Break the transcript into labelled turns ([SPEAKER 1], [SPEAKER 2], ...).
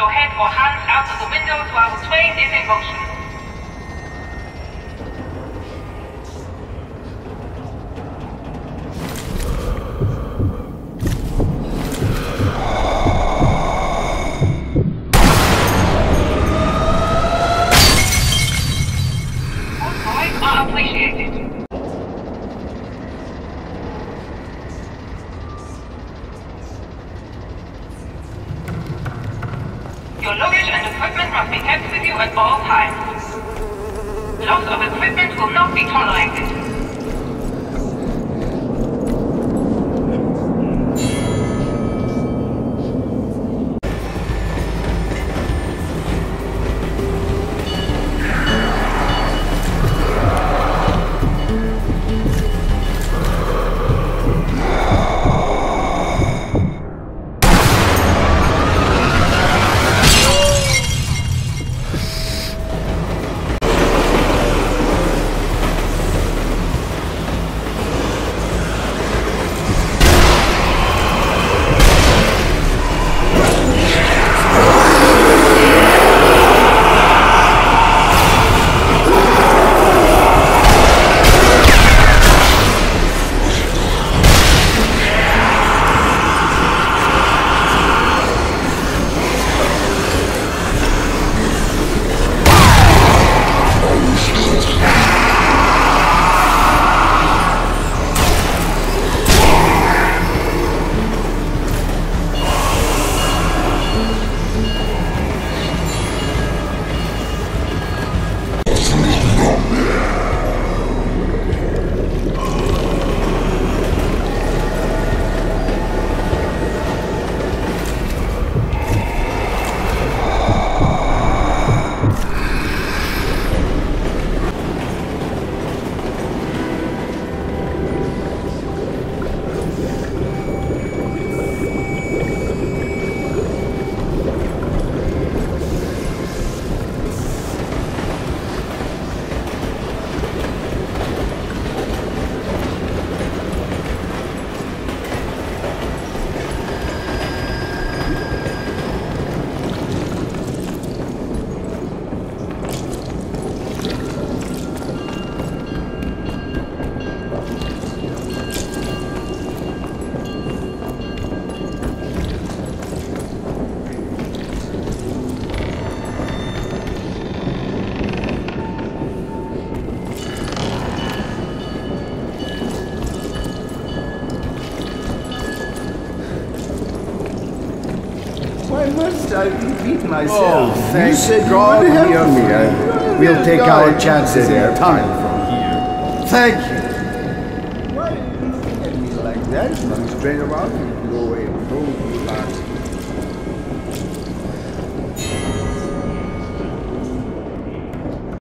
[SPEAKER 1] your head or hands out of the window while the train is in motion. Good boys are appreciated. Your luggage and equipment must be kept with you at all times. Loss of equipment will not be tolerated.
[SPEAKER 2] Why must I repeat myself?
[SPEAKER 3] Oh, thank God near me. We'll take our chances in time from here. Thank you.
[SPEAKER 2] Why are you looking at me like that? Must train around me.